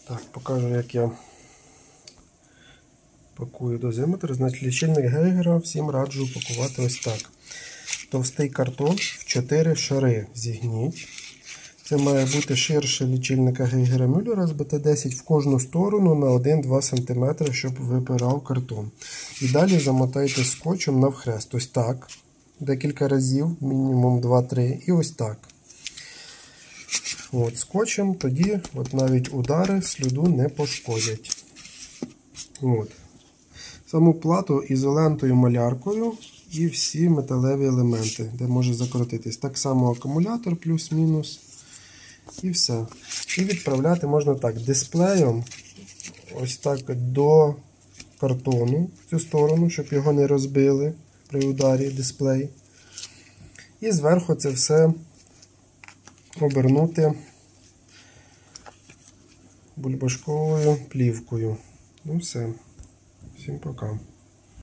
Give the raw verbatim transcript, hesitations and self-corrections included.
Так, покажу, як я пакую дозиметр. Значить, лічильник Гейгера всім раджу пакувати ось так. Товстий картон в чотири шари зігніть. Це має бути ширше лічильника Гейгера-Мюллера з Б Т десять в кожну сторону на один-два см, щоб випирав картон. І далі замотайте скотчем навхрест. Ось так. Декілька разів, мінімум два-три. І ось так. От, скотчем тоді от навіть удари сліду не пошкодять. От. Саму плату ізолентою маляркою і всі металеві елементи, де може закрутитись. Так само акумулятор плюс-мінус. І все. І відправляти можна так, дисплеєм ось так до картону в цю сторону, щоб його не розбили при ударі дисплей. І зверху це все обернути бульбашковою плівкою. Ну все. Всім пока.